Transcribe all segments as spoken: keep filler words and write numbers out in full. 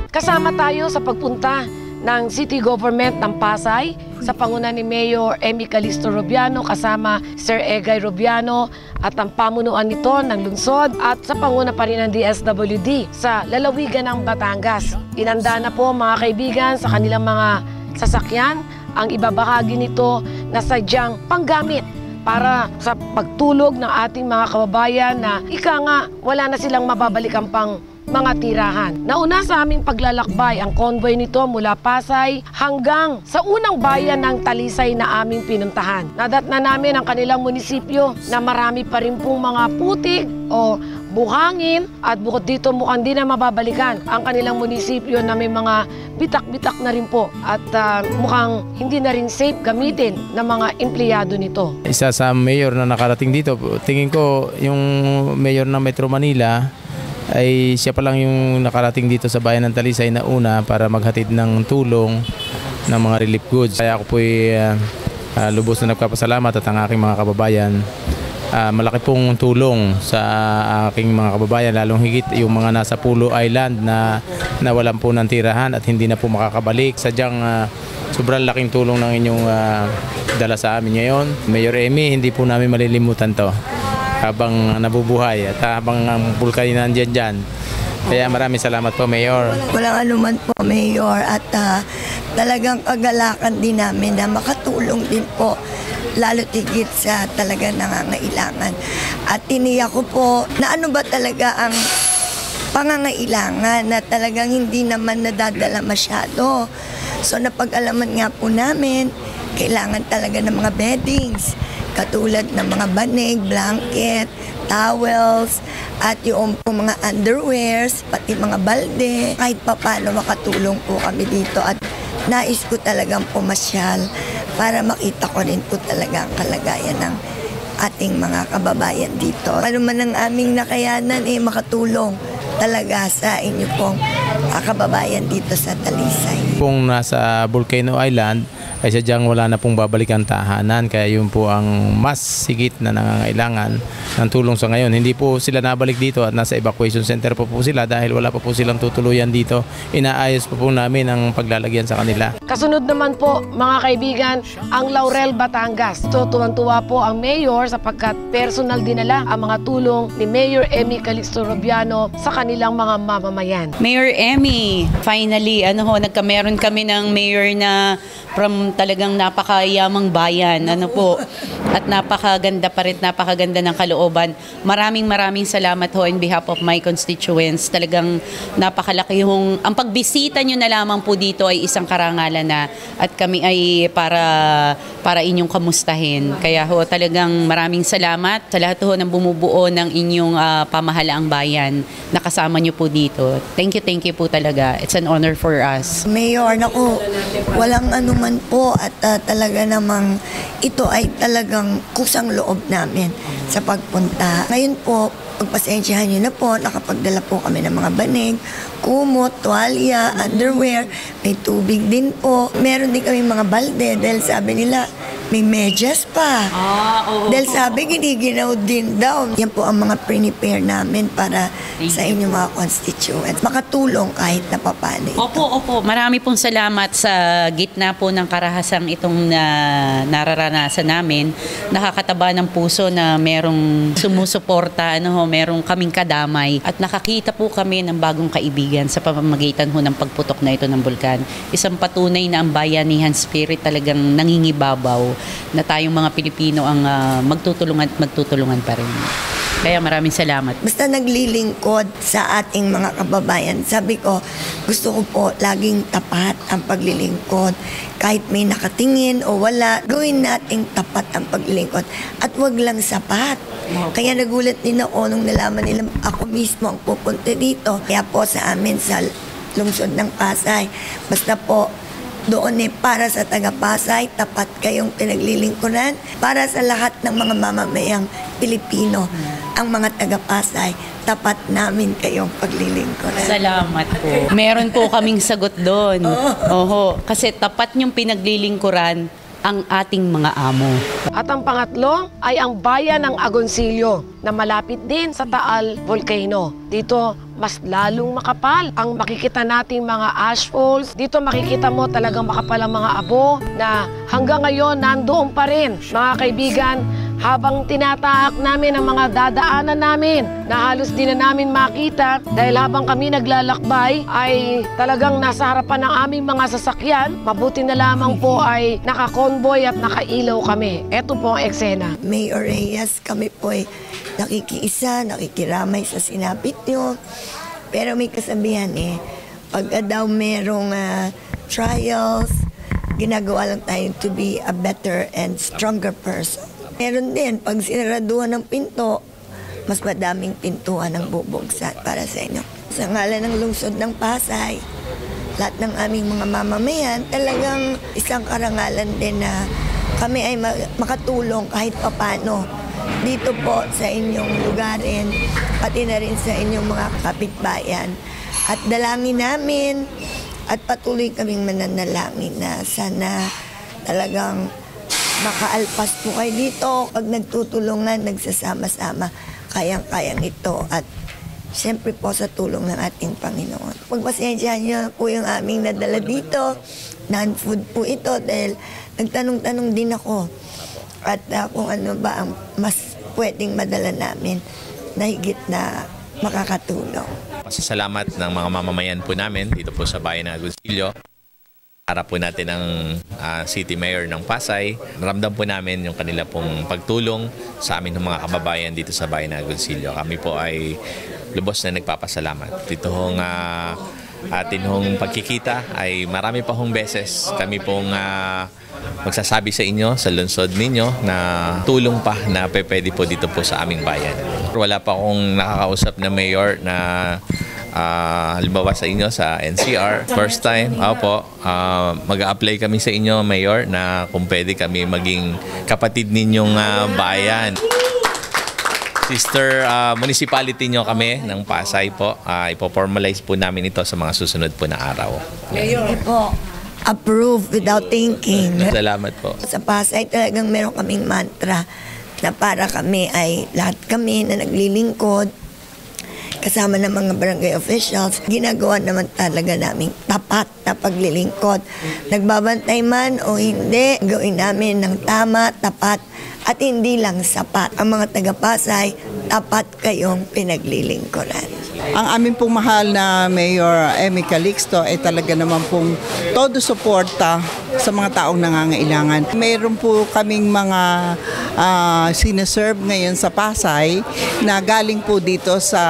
Kasama tayo sa pagpunta ng City Government ng Pasay sa panguna ni Mayor Emmy Calixto Rubiano kasama Sir Egay Rubiano at ang pamunuan nito ng lungsod at sa panguna pa rin ng D S W D sa lalawigan ng Batangas. Inanda na po mga kaibigan sa kanilang mga sasakyan ang ibabahagi nito na sadyang panggamit para sa pagtulog ng ating mga kababayan na ika nga wala na silang mababalikan pang mga tirahan. Nauna sa aming paglalakbay ang convoy nito mula Pasay hanggang sa unang bayan ng Talisay na aming pinuntahan. Nadatna namin ang kanilang munisipyo na marami pa rin pong mga putik o buhangin at bukod dito mukhang di na mababalikan ang kanilang munisipyo na may mga bitak-bitak na rin po at uh, mukhang hindi na rin safe gamitin ng mga empleyado nito. Isa sa mayor na nakarating dito, tingin ko yung mayor ng Metro Manila ay siya pa lang yung nakarating dito sa bayan ng Talisay na una para maghatid ng tulong ng mga relief goods. Kaya ako po ay uh, uh, lubos na nagpapasalamat at ang aking mga kababayan. Uh, malaki pong tulong sa aking mga kababayan, lalong higit yung mga nasa Pulo Island na nawalan po ng tirahan at hindi na po makakabalik. Sadyang uh, sobrang laking tulong ng inyong uh, dala sa amin ngayon. Mayor Emmy, hindi po namin malilimutan to habang nabubuhay at habang ang bulkan nandiyan dyan. Kaya maraming salamat po, Mayor. Walang anuman po, Mayor. At uh, talagang kagalakan din namin na makatulong din po lalo tigit sa talaga nangangailangan. At tiniyak ko po na ano ba talaga ang pangangailangan na talagang hindi naman nadadala masyado. So napag-alaman nga po namin, kailangan talaga ng mga beddings, katulad ng mga banig, blanket, towels, at yung po mga underwears, pati mga balde. Kahit pa paano makatulong po kami dito at nais ko talagang pumasyal para makita ko rin po talaga ang kalagayan ng ating mga kababayan dito. Ano man ang aming nakayanan, eh makatulong talaga sa inyo pong uh, kababayan dito sa Talisay. Kung nasa Volcano Island, ay sadyang wala na pong babalikan tahanan, kaya yun po ang mas sigit na nangangailangan ng tulong sa ngayon. Hindi po sila nabalik dito at nasa evacuation center po po sila dahil wala pa po silang tutuluyan dito. Inaayos po po namin ang paglalagyan sa kanila. Kasunod naman po mga kaibigan, ang Laurel, Batangas. So tuwang-tuwa po ang mayor sapagkat personal dinala ang mga tulong ni Mayor Emmy Calixto Rubiano sa kanilang mga mamamayan. Mayor Emmy, finally, ano ho, nagkameron kami ng mayor na from talagang napakayamang bayan, ano po, at napakaganda pa rin, napakaganda ng kalooban. Maraming maraming salamat ho in behalf of my constituents. Talagang napakalaki hong, ang pagbisita nyo na lamang po dito ay isang karangalan na at kami ay para, para inyong kamustahin. Kaya ho talagang maraming salamat sa lahat ho ng bumubuo ng inyong uh, pamahalaang bayan na kasama nyo po dito. Thank you, thank you po talaga. It's an honor for us. Mayor, naku, walang anuman po at uh, talaga namang ito ay talagang kusang loob namin sa pagpunta. Ngayon po, pagpasensyahan nyo na po, nakapagdala po kami ng mga banig, kumot, tuwalya, underwear, may tubig din po. Meron din kami mga balde dahil sabi nila, may medyas pa. Ah, oo. Dahil sabi, giniginaw din daw. Yan po ang mga pre-prepare namin para Thank sa inyong mga constituents. Makatulong kahit na papano ito. Opo, opo. Marami pong salamat sa gitna po ng karahasang itong na, nararanasan namin. Nakakataba ng puso na merong sumusuporta, ano ho, merong kaming kadamay. At nakakita po kami ng bagong kaibigan sa pamamagitan ho ng pagputok na ito ng bulkan. Isang patunay na ang bayanihan spirit talagang nangingibabaw na tayong mga Pilipino ang uh, magtutulungan at magtutulungan pa rin. Kaya maraming salamat. Basta naglilingkod sa ating mga kababayan. Sabi ko, gusto ko po laging tapat ang paglilingkod. Kahit may nakatingin o wala, gawin nating tapat ang paglilingkod. At wag lang sapat. Kaya nagulat din ako nung nalaman nila ako mismo ang pupunta dito. Kaya po sa amin sa lungsod ng Pasay, basta po doon eh, para sa taga-Pasay, tapat kayong pinaglilingkuran. Para sa lahat ng mga mamamayang Pilipino, ang mga taga-Pasay, tapat namin kayong paglilingkuran. Salamat po. Meron po kaming sagot doon. Oh. Oho, kasi tapat yung pinaglilingkuran ang ating mga amo. At ang pangatlo ay ang bayan ng Agoncillo na malapit din sa Taal Volcano. Dito, mas lalong makapal ang makikita nating mga ash falls. Dito makikita mo talagang makapal ang mga abo na hanggang ngayon nandoon pa rin. Mga kaibigan, habang tinataak namin ang mga dadaanan namin na halos di na namin makita dahil habang kami naglalakbay ay talagang nasa harapan ng aming mga sasakyan. Mabuti na lamang po ay nakakonvoy at nakailaw kami. Ito po ang eksena. Mayor Reyes, kami po ay nakikiisa, nakikiramay sa sinapit nyo. Pero may kasabihan eh, pagka daw merong uh, trials, ginagawa lang tayo to be a better and stronger person. Meron din, pag sinaraduhan ng pinto, mas madaming pintuan ang bubugsan para sa inyo. Sa ngalan ng lungsod ng Pasay, lahat ng aming mga mamamayan, talagang isang karangalan din na kami ay makatulong kahit papano dito po sa inyong lugarin, pati na rin sa inyong mga kapitbayan. At dalangin namin at patuloy kaming mananalangin na sana talagang makaalpas po kayo dito pag nagtutulungan, nagsasama-sama, kayang-kayang ito. At siyempre po sa tulong ng ating Panginoon. Pagpasensyahan niyo po yung aming nadala dito. Non-food po ito dahil nagtanong-tanong din ako at uh, kung ano ba ang mas pwedeng madala namin na higit na makakatulong. Pasasalamat ng mga mamamayan po namin dito po sa bayan ng Agoncillo. Harap po natin ang uh, City Mayor ng Pasay. Ramdam po namin yung kanila pong pagtulong sa amin ng mga kababayan dito sa bayan ng Agoncillo. Kami po ay lubos na nagpapasalamat. Dito hong uh, atin hong pagkikita ay marami pa hong beses kami pong uh, magsasabi sa inyo, sa lungsod ninyo na tulong pa na pwede po dito po sa aming bayan. Wala pa akong nakakausap na mayor na Uh, halimbawa sa inyo sa N C R, first time, opo, uh, mag-a-apply kami sa inyo, Mayor, na kung pwede kami maging kapatid ninyong uh, bayan. Sister uh, municipality nyo kami ng Pasay po, uh, ipo-formalize po namin ito sa mga susunod po na araw. Mayor po, approve without thinking. Salamat po. Sa Pasay talagang meron kaming mantra na para kami ay lahat kami na naglilingkod kasama ng mga barangay officials, ginagawa naman talaga namin tapat na paglilingkod. Nagbabantay man o hindi, gawin namin ng tama, tapat, at hindi lang sapat. Ang mga taga-Pasay, tapat kayong pinaglilingkuran. Ang aming pong mahal na Mayor Emmy Calixto ay talaga naman pong todo suporta sa mga taong nangangailangan. Mayroon po kaming mga uh, sineserve ngayon sa Pasay na galing po dito sa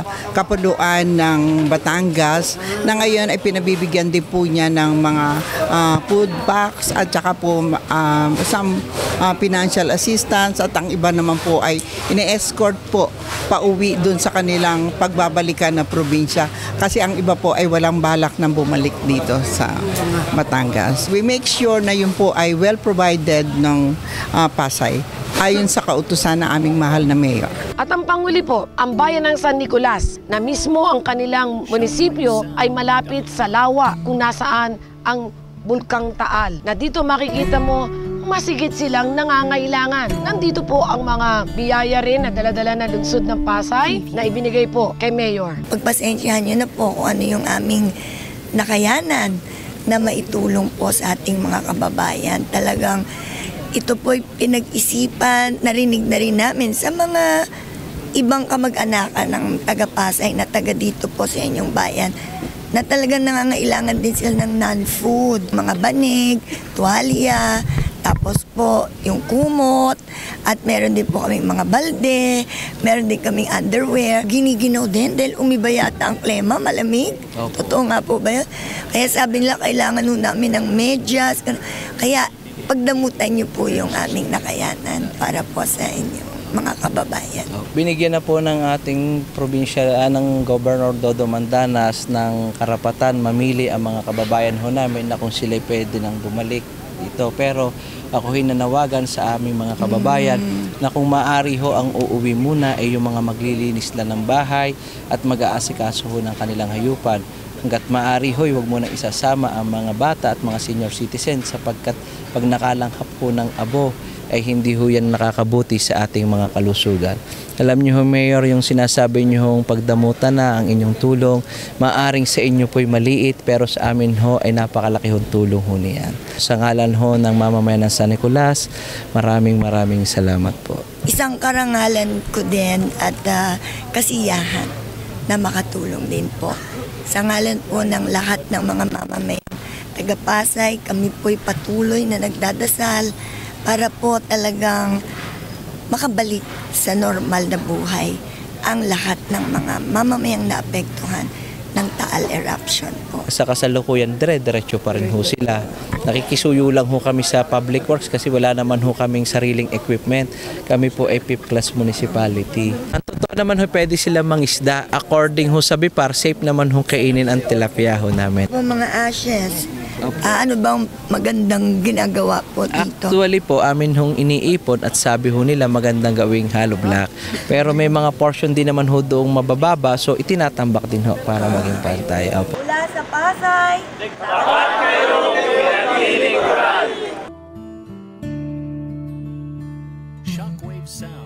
Kapuluan ng Batangas na ngayon ay pinabibigyan din po niya ng mga uh, food packs at saka po uh, some uh, financial assistance at ang iba naman po ay ine-escort po pauwi dun sa kanilang pagbabalikan na probinsya kasi ang iba po ay walang balak na bumalik dito sa Batangas. We make sure na yun po ay well provided ng uh, Pasay ayon sa kautusan na aming mahal na mayor. At ang panguli po, ang bayan ng San Nicolas na mismo ang kanilang munisipyo ay malapit sa lawa kung nasaan ang Bulkang Taal. Na dito makikita mo masigit silang nangangailangan. Nandito po ang mga biyaya rin na dala-dala na lungsod ng Pasay na ibinigay po kay Mayor. Pagpasensyahan niyo na po kung ano yung aming nakayanan na maitulong po sa ating mga kababayan. Talagang ito po'y pinag-isipan, narinig na rin namin sa mga ibang kamag-anakan ng taga-Pasay na taga dito po sa inyong bayan na talagang nangangailangan din sila ng non-food, mga banig, tuwalya, tapos po yung kumot, at meron din po kaming mga balde, meron din kaming underwear. Giniginaw din dahil umiba yata ang klima, malamig. Okay. Totoo nga po ba yun? Kaya sabi nila kailangan nun namin ng medyas. Kaya pagdamutan niyo po yung aming nakayanan para po sa inyo mga kababayan. Binigyan na po ng ating probinsya, uh, ng Governor Dodo Mandanas ng karapatan mamili ang mga kababayan ho namin na kung sila pwede nang bumalik dito. Pero ako hinanawagan sa aming mga kababayan mm. na kung maaari ho ang uuwi muna ay yung mga maglilinis lang ng bahay at mag-aasikaso ho ng kanilang hayupan. hanggat maaari ho'y huwag mo na isasama ang mga bata at mga senior citizens sapagkat pag nakalanghap po ng abo ay hindi ho yan nakakabuti sa ating mga kalusugan. Alam niyo ho, Mayor, yung sinasabi niyo hong pagdamutan na ang inyong tulong, maaring sa inyo po'y maliit pero sa amin ho ay napakalaki hong tulong ho niyan. Sa ngalan ho ng mamamayan ng San Nicolas, maraming maraming salamat po. Isang karangalan ko din at uh, kasiyahan na makatulong din po. Sa ngalan po ng lahat ng mga mamamayan taga Pasay, kami po'y patuloy na nagdadasal para po talagang makabalik sa normal na buhay ang lahat ng mga mamamayang naapektuhan ng Taal eruption po. Sa kasalukuyan, dire-diretso pa rin ho sila. Nakikisuyo lang ho kami sa public works kasi wala naman ho kaming sariling equipment. Kami po ay fifth class municipality. Ang totoo naman ho, pwede sila mangisda. According ho sa B I P A R, safe naman ho kainin ang tilapia ho namin. Po mga ashes, ah, ano bang magandang ginagawa po dito? Actually po, amin hong iniipon at sabi ho nila magandang gawing hollow block. Pero may mga portion din naman ho doong mabababa, so itinatambak din ho para maging pantay. Opo. Mula sa Pasay, Shockwave Sound.